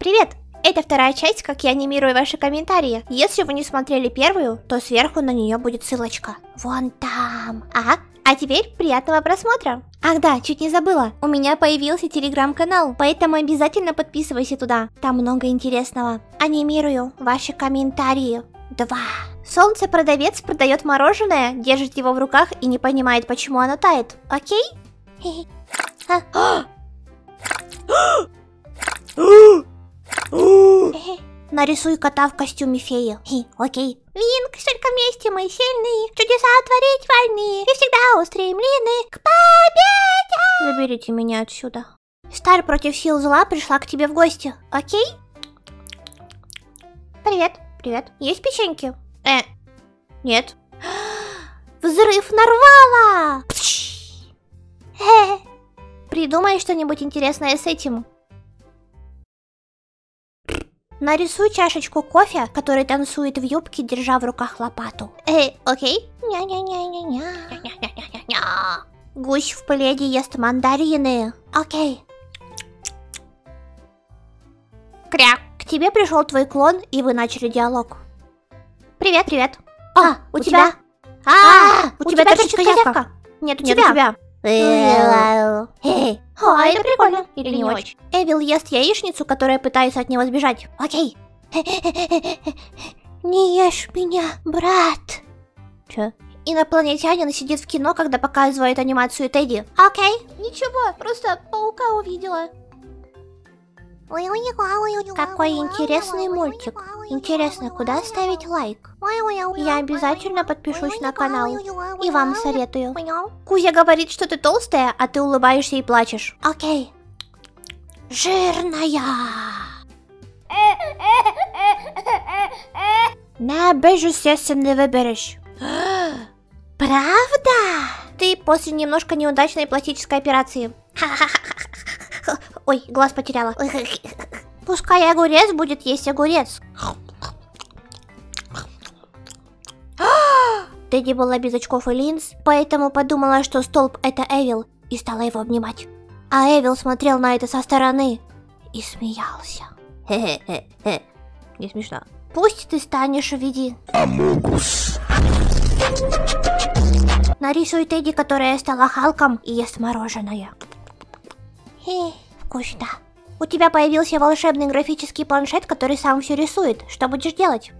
Привет! Это вторая часть, как я анимирую ваши комментарии. Если вы не смотрели первую, то сверху на нее будет ссылочка. Вон там. Ага. А теперь приятного просмотра. Ах да, чуть не забыла. У меня появился телеграм-канал, поэтому обязательно подписывайся туда. Там много интересного. Анимирую ваши комментарии. 2. Солнце-продавец продает мороженое, держит его в руках и не понимает, почему оно тает. Окей? Нарисуй кота в костюме феи. Окей. Винк, только вместе мы сильные, чудеса творить вольные, и всегда устремлены к победе. Заберите меня отсюда. Стар против сил зла пришла к тебе в гости. Окей? Привет. Привет. Есть печеньки? Нет. Взрыв нарвала! Придумай что-нибудь интересное с этим. Нарисуй чашечку кофе, который танцует в юбке, держа в руках лопату. Окей. Ня-ня-ня-ня-ня. Гусь в пледе ест мандарины. Окей. Кря. К тебе пришел твой клон, и вы начали диалог. Привет, привет. У тебя? У тебя торчит козявка. Нет, у тебя. Это прикольно. Или не очень? Эвил ест яичницу, которая пытается от него сбежать. Окей. Не ешь меня, брат. Че? Инопланетянин сидит в кино, когда показывает анимацию Тедди. Окей. Ничего, просто паука увидела. Какой интересный мультик. Интересно, куда ставить лайк? Я обязательно подпишусь на канал. И вам советую. Кузя говорит, что ты толстая, а ты улыбаешься и плачешь. Окей. Жирная. На бежусеся не выберешь. Правда? Ты после немножко неудачной пластической операции. Ой, глаз потеряла. Пускай огурец будет есть огурец. Тедди была без очков и линз, поэтому подумала, что столб это Эвил, и стала его обнимать. А Эвил смотрел на это со стороны и смеялся. Хе-хе-хе. Не смешно. Пусть ты станешь в виде Амогус. Нарисуй Тедди, которая стала Халком и ест мороженое. Вкусно. У тебя появился волшебный графический планшет, который сам все рисует. Что будешь делать?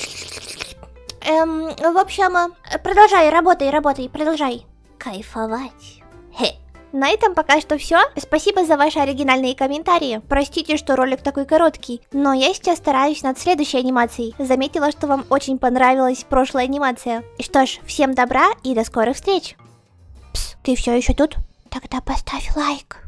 В общем, продолжай, работай, продолжай. Кайфовать. На этом пока что все. Спасибо за ваши оригинальные комментарии. Простите, что ролик такой короткий, но я сейчас стараюсь над следующей анимацией. Заметила, что вам очень понравилась прошлая анимация. Что ж, всем добра и до скорых встреч. Пс, ты все еще тут? Тогда поставь лайк.